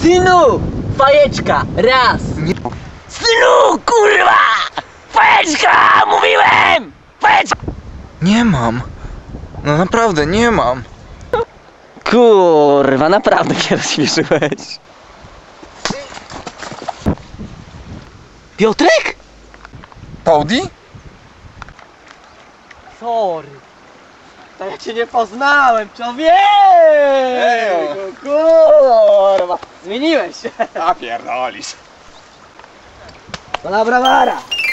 Synu! Fajeczka! Raz! Nie. Synu! Kurwa! Fajeczka! Mówiłem! Fajeczka! Nie mam. No naprawdę, nie mam. Kurwa, naprawdę nie rozśmieszyłeś. Piotrek? Audi? Sorry. To ja cię nie poznałem, człowieku! Kurwa! Zmieniłeś się. A pierdolisz. To na brawara!